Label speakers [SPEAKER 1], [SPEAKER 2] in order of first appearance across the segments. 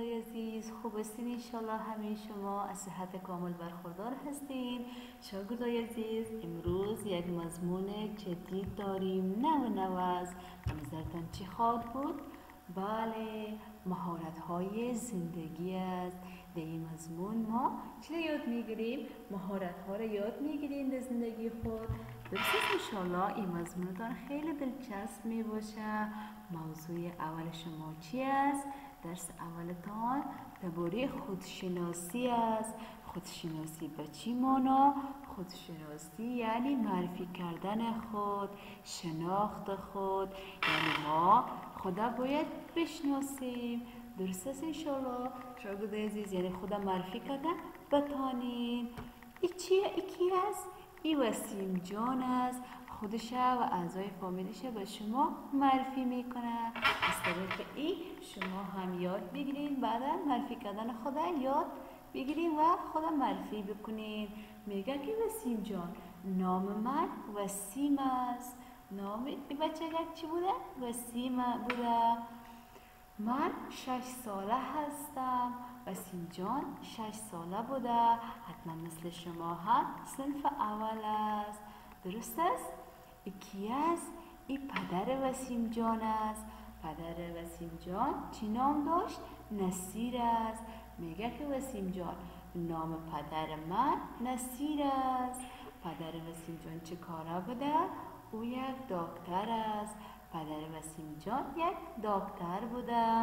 [SPEAKER 1] شاگردای عزیز، خوب هستین؟ انشالله همه شما از صحت کامل برخوردار هستین. شاگردای عزیز، امروز یک مضمون جدید داریم، نو است. به نظرتان چی خواهد بود؟ بله، مهارت های زندگی است. در این مضمون ما چی یاد میگیریم؟ مهارت ها رو یاد میگیریم در زندگی خود. درست انشالله این مضمونتان خیلی دلچسب می باشه. موضوع اول شما چی است؟ درس اولتان درباره خودشناسی است. خودشناسی به چی معنا؟ خودشناسی یعنی معرفی کردن خود، شناخت خود، یعنی ما خدا باید بشناسیم. درست است انشالله شاگرد عزیز؟ یعنی خدا معرفی کردن بتانین. ای چیه؟ ای کی است؟ ای وسیم جان است. خودش و اعضای فامیلش به شما معرفی میکنه. از طریق ای شما هم یاد بگیرین، بعدا معرفی کردن خدا یاد بگیرین و خدا معرفی بکنین. میگه که وسیم جان، نام من وسیم است. نام این بچه چی بوده؟ وسیم بوده. من 6 ساله هستم. وسیم جان 6 ساله بوده. حتما مثل شما هم صنف اول است. درست است؟ ای کی است؟ ای پدر وسیم جان است. پدر وسیم جان چی نام داشت؟ نصیر است. میگه که وسیم جان، نام پدر من نصیر است. پدر وسیم جان چه کاره بوده؟ او یک دکتر است. پدر وسیم جان یک دکتر بوده.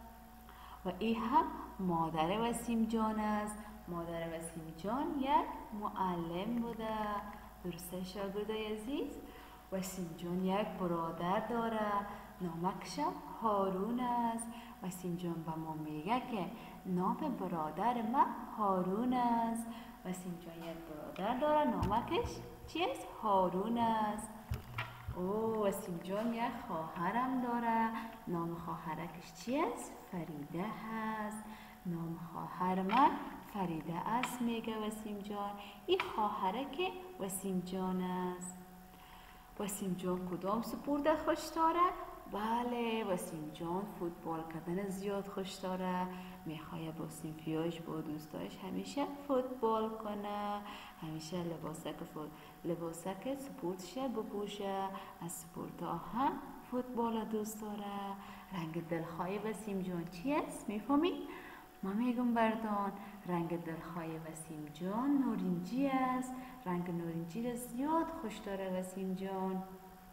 [SPEAKER 1] و ای هم مادر وسیم جان است. مادر وسیم جان یک معلم بوده. درسته شاگردای عزیز؟ وسیم جان یک برادر داره، نامکش هارون است. وسیم جان به ما میگه که نام برادر من هارون است. وسیم جان یک برادر داره، نامکش چی است؟ هارون است. او وسیم جان یک خواهرم داره، نام خواهرکش چی است؟ فریده هست. نام خواهر من فریده است میگه وسیم جان. این خواهرک وسیم جان است. وسیم جان کدام سپورت خوش داره؟ بله، وسیم جان فوتبال کردن زیاد خوش داره. میخواد با صنفیاش با دوستاش همیشه فوتبال کنه، همیشه لباسک سپورتش بپوشه. از سپورت ها هم فوتبال دوست داره. رنگ دلخواه وسیم جان چی است؟ میفهمید؟ ما میگم بردان، رنگ دلخواه وسیم جان نارنجی است. رنگ نارنجی را زیاد خوش داره وسیم جان.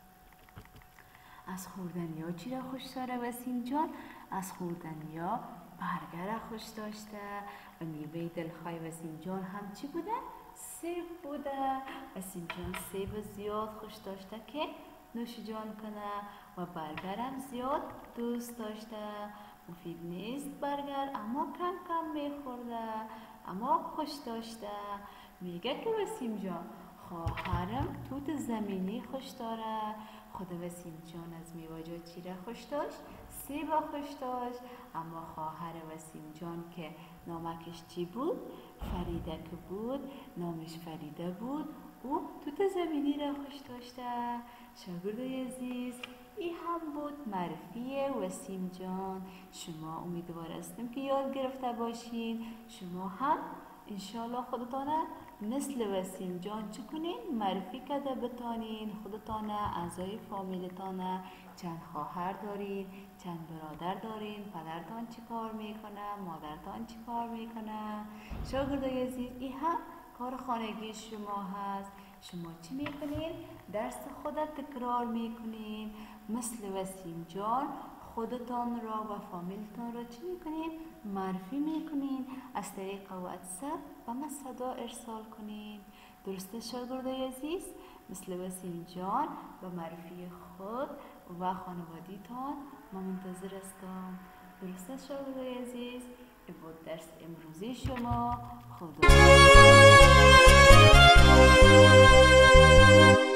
[SPEAKER 1] از خوردنیا چی را خوش داره وسیم جان؟ از خوردنیا برگر را خوش داشته. و میوه دلخواه وسیم جان هم چی بوده؟ سیب بوده. وسیم جان سیب زیاد خوش داشته که نوش جان کنه و برگر هم زیاد دوست داشته. مفید نیست برگر، اما کم کم میخورده، اما خوش داشته. میگه که وسیم جان، خواهرم توت زمینی خوش داره. خود وسیم جان از میوه چی را خوش داشت؟ سیب خوش داشت. اما خواهر وسیم جان که نامکش چی بود؟ فریده که بود، نامش فریده بود، او توت زمینی را خوش داشته. شاگردای عزیز، این هم بود معرفی وسیم جان. شما امیدوار هستیم که یاد گرفته باشین. شما هم انشالله خودتان مثل وسیم جان چه کنین؟ معرفی کرده بتانین خودتان، اعضای فامیلتان. چند خواهر دارین؟ چند برادر دارین؟ پدرتان چی کار میکنه؟ مادرتان چی کار میکنه؟ شاگردای عزیز، این هم کار خانگی شما هست. شما چی میکنین؟ درس خودت تکرار میکنین. مثل وسیم جان خودتان را و فامیلتان را چی میکنین؟ معرفی میکنین. از طریق واتساپ و من صدا ارسال کنین. درسته شاگردای عزیز؟ مثل وسیم جان و معرفی خود و خانوادیتان من منتظر هستم. درسته شاگردای عزیز؟ این بود درس امروزی شما. خدا